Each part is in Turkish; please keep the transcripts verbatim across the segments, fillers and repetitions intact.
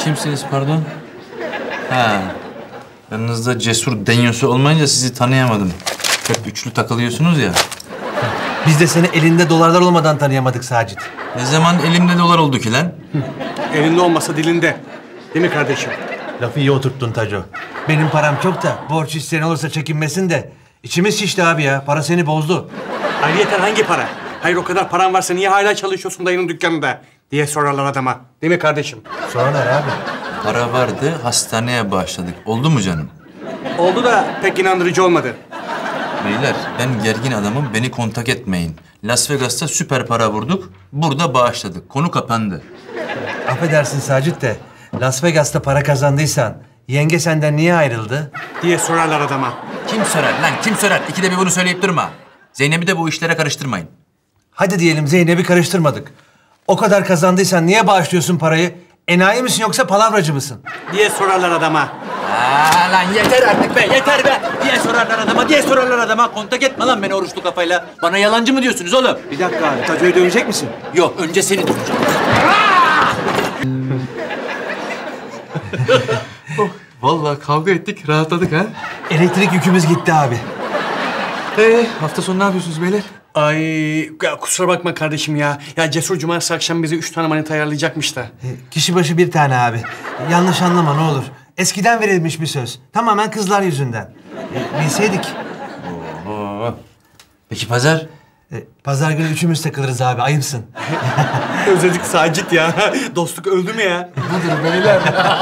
kimsiniz pardon? Ha. Yanınızda cesur denyosu olmayınca sizi tanıyamadım. Hep üçlü takılıyorsunuz ya. Biz de seni elinde dolarlar olmadan tanıyamadık Sacit. Ne zaman elimde dolar oldu ki lan? Elinde olmasa dilinde. Değil mi kardeşim? Lafı iyi oturttun Taco. Benim param çok da borç isteyen olursa çekinmesin de. İçimiz şişti abi ya. Para seni bozdu. Ayrıyeten hangi para? Hayır o kadar paran varsa niye hala çalışıyorsun dayının dükkanında? Diye sorarlar adama. Değil mi kardeşim? Sorarlar abi. Para vardı, hastaneye bağışladık. Oldu mu canım? Oldu da pek inandırıcı olmadı. Beyler, ben gergin adamım, beni kontak etmeyin. Las Vegas'ta süper para vurduk, burada bağışladık. Konu kapandı. Affedersin Sacit de Las Vegas'ta para kazandıysan yenge senden niye ayrıldı? Diye sorarlar adama. Kim sorar lan, kim sorar? İkide bir bunu söyleyip durma. Zeynep'i de bu işlere karıştırmayın. Hadi diyelim Zeynep'i karıştırmadık. O kadar kazandıysan niye bağışlıyorsun parayı? Enayi misin yoksa palavracı mısın? Diye sorarlar adama. Aa, lan yeter artık be, yeter be! Diye sorarlar adama, diye sorarlar adama. Kontak etme lan beni oruçlu kafayla. Bana yalancı mı diyorsunuz oğlum? Bir dakika abi, Taco'yu dövecek misin? Yok, önce seni döveceğim. Oh, vallahi kavga ettik, rahatladık ha. Elektrik yükümüz gitti abi. Ee, hafta sonu ne yapıyorsunuz beyler? Ay ya kusura bakma kardeşim ya. Ya Cesur cumartesi akşam bize üç tane manita ayarlayacakmış da. E, Kişi başı bir tane abi. Yanlış anlama ne olur. Eskiden verilmiş bir söz. Tamamen kızlar yüzünden. E, bilseydik. Oo. Peki pazar? E, pazar günü üçümüz takılırız abi, ayıpsın. Özledik Sacit ya. Dostluk öldü mü ya? Budur beyler.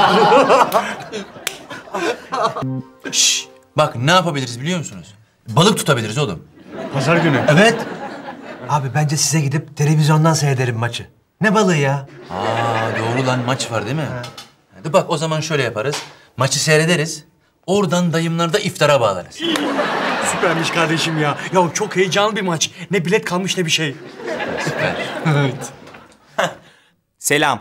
Şşş! Bak ne yapabiliriz biliyor musunuz? Balık tutabiliriz oğlum. Pazar günü. Evet. Abi bence size gidip televizyondan seyrederim maçı. Ne balığı ya? Aa doğru lan maç var değil mi? Hadi bak o zaman şöyle yaparız. Maçı seyrederiz. Oradan dayımlarda iftara bağlarız. Süpermiş kardeşim ya. Ya çok heyecanlı bir maç. Ne bilet kalmış ne bir şey. Süper. Evet. Selam.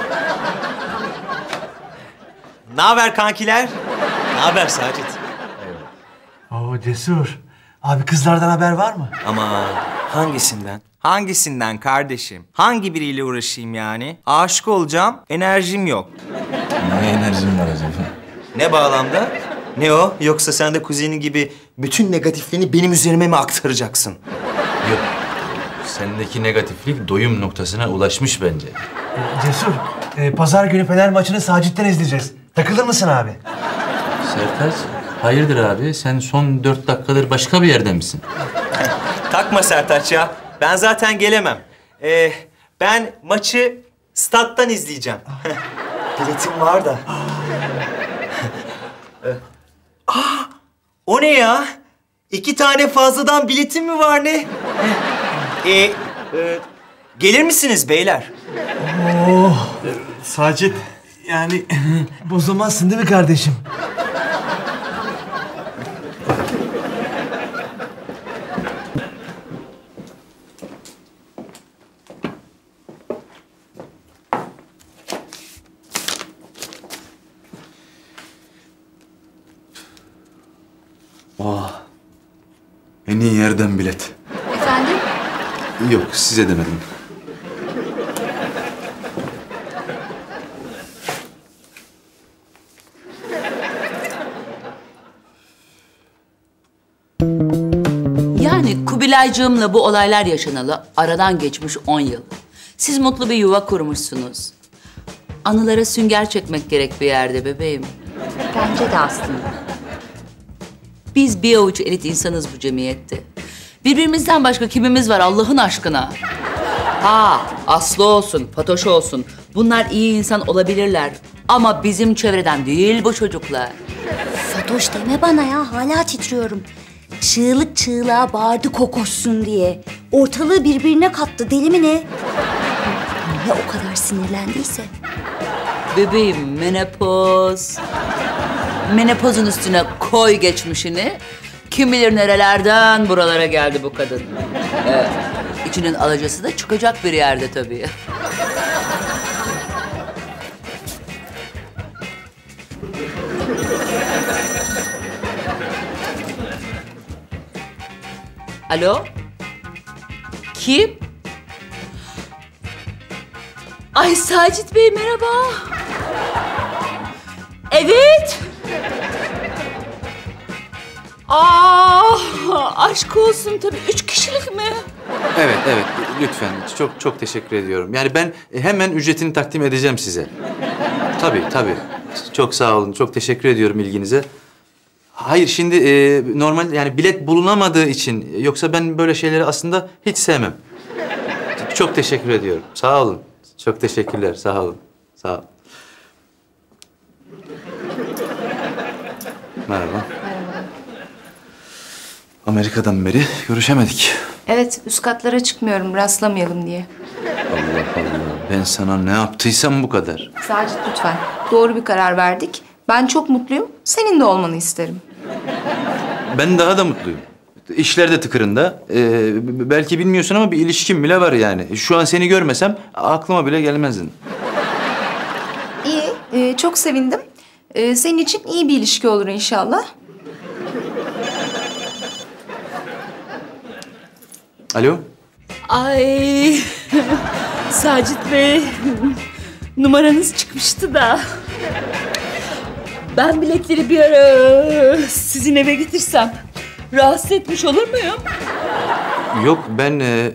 Ne haber kankiler? Ne haber Sacit? Oo Cesur. Abi kızlardan haber var mı? Ama hangisinden? Hangisinden kardeşim? Hangi biriyle uğraşayım yani? Aşık olacağım, enerjim yok. Ne enerjim var acaba? Ne bağlamda? Ne o? Yoksa sen de kuzenin gibi bütün negatifliğini benim üzerime mi aktaracaksın? Yok. Sendeki negatiflik doyum noktasına ulaşmış bence. E, Cesur. e, pazar günü Fener maçını Sacit'ten izleyeceğiz. Takılır mısın abi? Sertaç, hayırdır abi? Sen son dört dakikadır başka bir yerde misin? Takma Sertaç ya. Ben zaten gelemem. Ee, ben maçı stat'tan izleyeceğim. Biletim var da. Aa, o ne ya? İki tane fazladan biletim mi var ne? Ee, e, gelir misiniz beyler? Oh. Sacit yani... Bozulmazsın değil mi kardeşim? Oh. En iyi yerden bilet. Efendim? Yok, size demedim. Yani Kubilaycığımla bu olaylar yaşanalı aradan geçmiş on yıl. Siz mutlu bir yuva kurmuşsunuz. Anılara sünger çekmek gerek bir yerde bebeğim. Bence de aslında. Biz bir avuç elit insanız bu cemiyette. Birbirimizden başka kimimiz var Allah'ın aşkına? Ha, Aslı olsun, Fatoş olsun. Bunlar iyi insan olabilirler. Ama bizim çevreden değil bu çocuklar. Fatoş deme bana ya, hala titriyorum. Çığlık çığlığa bağırdı kokoşsun diye. Ortalığı birbirine kattı, deli mi ne? Ya o kadar sinirlendiyse? Bebeğim menopoz. Menopozun üstüne koy geçmişini. Kim bilir nerelerden buralara geldi bu kadın. Evet, içinin alacası da çıkacak bir yerde tabii. Alo? Kim? Ay Sacit Bey merhaba. Evet. Aa, aşk olsun tabii. Üç kişilik mi? Evet, evet. Lütfen. Çok çok teşekkür ediyorum. Yani ben hemen ücretini takdim edeceğim size. Tabii, tabii. Çok sağ olun. Çok teşekkür ediyorum ilginize. Hayır, şimdi e, normal yani bilet bulunamadığı için, yoksa ben böyle şeyleri aslında hiç sevmem. Çok teşekkür ediyorum. Sağ olun. Çok teşekkürler. Sağ olun. Sağ olun. Merhaba. Amerika'dan beri görüşemedik. Evet, üst katlara çıkmıyorum rastlamayalım diye. Allah Allah. Ben sana ne yaptıysam bu kadar. Sacit lütfen. Doğru bir karar verdik. Ben çok mutluyum. Senin de olmanı isterim. Ben daha da mutluyum. İşler de tıkırında. Ee, belki bilmiyorsun ama bir ilişkim bile var yani. Şu an seni görmesem aklıma bile gelmezdin. İyi, e, çok sevindim. E, senin için iyi bir ilişki olur inşallah. Alo? Ay, Sacit Bey, numaranız çıkmıştı da. Ben biletleri bir ara sizin eve getirsem rahatsız etmiş olur muyum? Yok ben... E...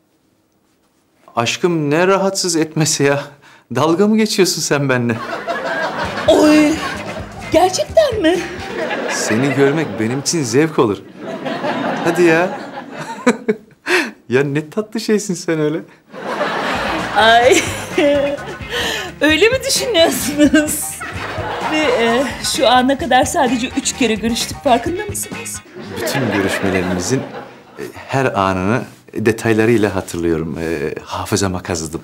Aşkım ne rahatsız etmesi ya? Dalga mı geçiyorsun sen benimle? Oy, gerçekten mi? Seni görmek benim için zevk olur. Hadi ya. Ya ne tatlı şeysin sen öyle. Ay, öyle mi düşünüyorsunuz? Ve e, şu ana kadar sadece üç kere görüştük, farkında mısınız? Bütün görüşmelerimizin e, her anını detaylarıyla hatırlıyorum. E, hafızama kazıdım.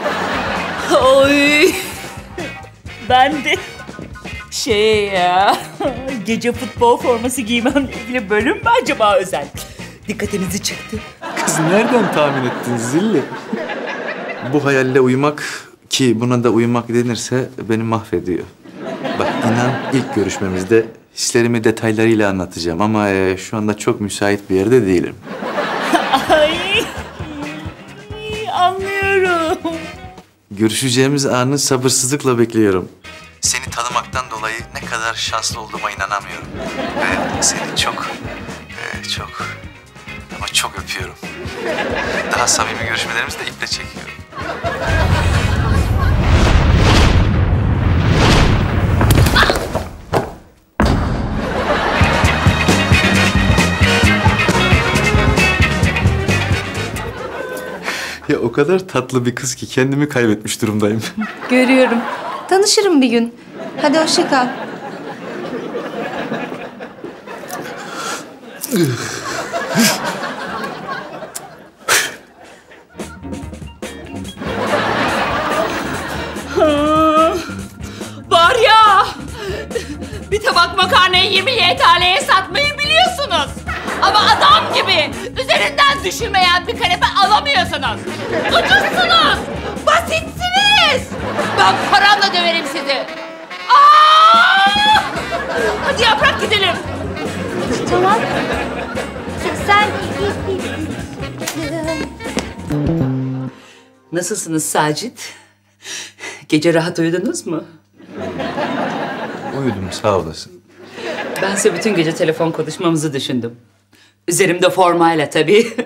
Oy, ben de şey ya, gece futbol forması giymemle ilgili bölüm mü acaba özel? Dikkatinizi çekti. Kız nereden tahmin ettin zilli? Bu hayalle uyumak, ki buna da uyumak denirse, beni mahvediyor. Bak inan ilk görüşmemizde hislerimi detaylarıyla anlatacağım ama e, şu anda çok müsait bir yerde değilim. Ay, anlıyorum. Görüşeceğimiz anı sabırsızlıkla bekliyorum. Seni tanımaktan dolayı ne kadar şanslı olduğuma inanamıyorum. Ve seni çok, e, çok ama çok öpüyorum. Daha samimi görüşmelerimizi de iple çekiyorum. Ya o kadar tatlı bir kız ki kendimi kaybetmiş durumdayım. Görüyorum. Tanışırım bir gün. Hadi hoşça kal. Var ya, bir tabak makarnayı yirmi Y T L'ye satmayı biliyorsunuz. Ama adam gibi üzerinden düşürmeyen bir kanepe alamıyorsunuz. Ucuzsunuz, basitsiniz. Ben paramla döverim sizi. Aa! Hadi Yaprak gidelim. Tamam. Sen... Nasılsınız Sacit? Gece rahat uyudunuz mu? Uyudum sağ olasın. Bense bütün gece telefon konuşmamızı düşündüm. Üzerimde formayla tabii.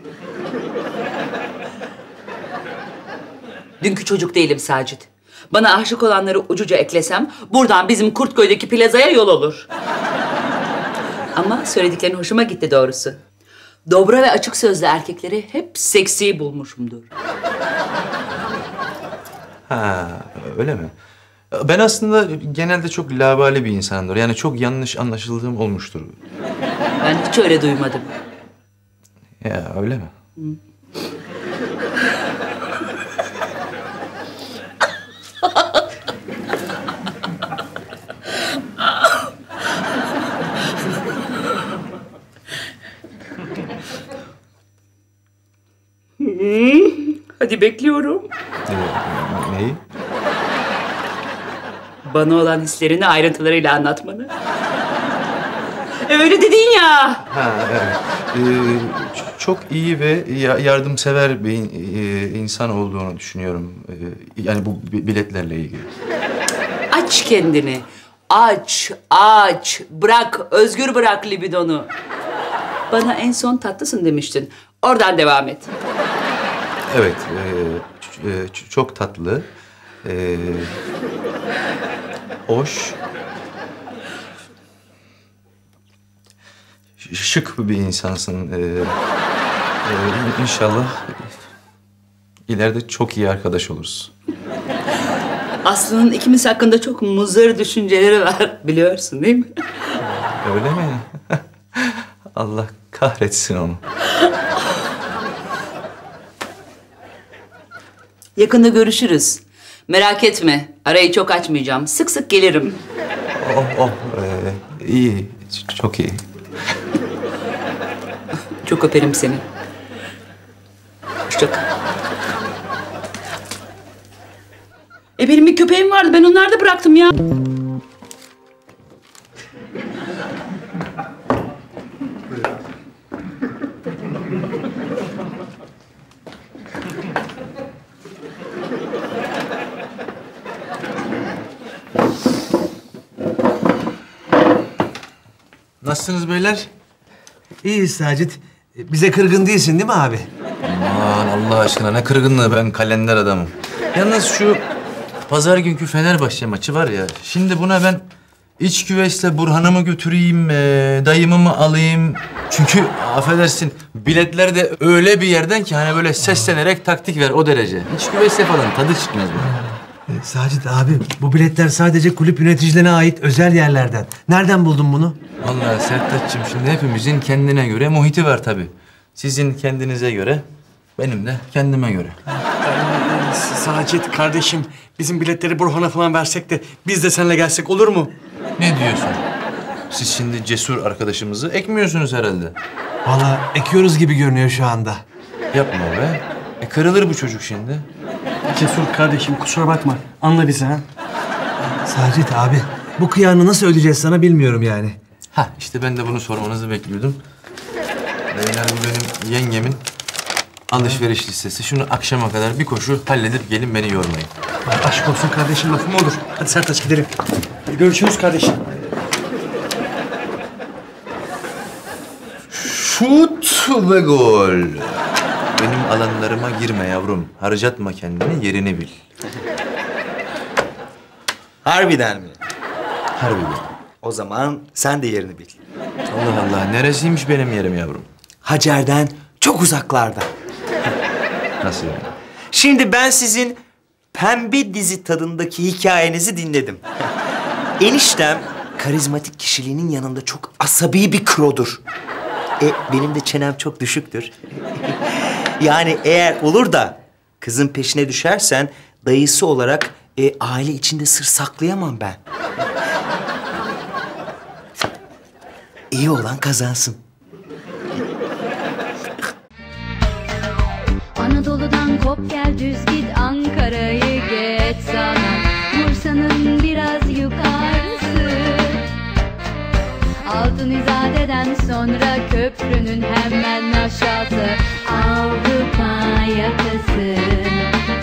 Dünkü çocuk değilim Sacit. Bana aşık olanları ucuca eklesem buradan bizim Kurtköy'deki plazaya yol olur. Ama söylediklerin hoşuma gitti doğrusu. Dobra ve açık sözlü erkekleri hep seksi bulmuşumdur. Ha öyle mi? Ben aslında genelde çok laubali bir insanımdır. Yani çok yanlış anlaşıldığım olmuştur. Ben hiç öyle duymadım. Ya öyle mi? Hadi bekliyorum. Ee, neyi? Bana olan hislerini ayrıntılarıyla anlatmanı. Öyle dedin ya. Ha evet. Ee, ç- çok iyi ve ya- yardımsever bir in- e, insan olduğunu düşünüyorum. Ee, yani bu bi- biletlerle ilgili. Aç kendini. Aç, aç. Bırak, özgür bırak libidonu. Bana en son tatlısın demiştin. Oradan devam et. Evet, e, ç- e, ç- çok tatlı. E, hoş. ş- Şık bir insansın. E, e, inşallah ileride çok iyi arkadaş oluruz. Aslı'nın ikimiz hakkında çok muzır düşünceleri var. Biliyorsun değil mi? Öyle mi? Allah kahretsin onu. Yakında görüşürüz. Merak etme. Arayı çok açmayacağım. Sık sık gelirim. Oh, oh, e, iyi, ç- çok iyi. Çok öperim seni. Hoşça kal. E benim bir köpeğim vardı. Ben onu nerede bıraktım ya? Nasılsınız beyler? İyiyiz Sacit. Bize kırgın değilsin değil mi abi? Aman Allah aşkına ne kırgınlığı, ben kalender adamım. Yalnız şu pazar günkü Fenerbahçe maçı var ya, şimdi buna ben iç güveçle Burhan'ımı götüreyim, e, dayımı mı alayım? Çünkü affedersin, biletler de öyle bir yerden ki hani böyle seslenerek taktik ver, o derece. İç güveçle falan tadı çıkmaz bana. Ee, Sacit abi, bu biletler sadece kulüp yöneticilerine ait özel yerlerden. Nereden buldun bunu? Vallahi Sertaç'cığım, şimdi hepimizin kendine göre muhiti var tabii. Sizin kendinize göre, benim de kendime göre. Sacit kardeşim, bizim biletleri Burhan'a falan versek de biz de seninle gelsek olur mu? Ne diyorsun? Siz şimdi cesur arkadaşımızı ekmiyorsunuz herhalde. Vallahi ekiyoruz gibi görünüyor şu anda. Yapma be. E kırılır bu çocuk şimdi. Cesur kardeşim, kusura bakma. Anla bizi ha. Sacit abi, bu kıyağını nasıl ödeyeceğiz sana bilmiyorum yani. Ha işte ben de bunu sormanızı bekliyordum. Beyler, bu benim yengemin alışveriş listesi. Şunu akşama kadar bir koşu halledip gelin, beni yormayın. Aşk olsun kardeşim, lafım olur. Hadi Sertaç gidelim. Hadi görüşürüz kardeşim. Şut ve gol. Benim alanlarıma girme yavrum. Harcatma kendini, yerini bil. Harbiden mi? Harbi bil. O zaman sen de yerini bil. Allah Allah, neresiymiş benim yerim yavrum? Hacer'den çok uzaklarda. Nasıl yani? Şimdi ben sizin pembe dizi tadındaki hikayenizi dinledim. Eniştem karizmatik kişiliğinin yanında çok asabi bir krodur. E benim de çenem çok düşüktür. Yani eğer olur da kızın peşine düşersen dayısı olarak e, aile içinde sır saklayamam ben. İyi olan kazansın. Anadolu'dan kop gel düz git, Ankara'yı geç sana, Bursa'nın biraz yukarısı. Altın İzade'den sonra köprünün hemen aşağısı, Avrupa yakası.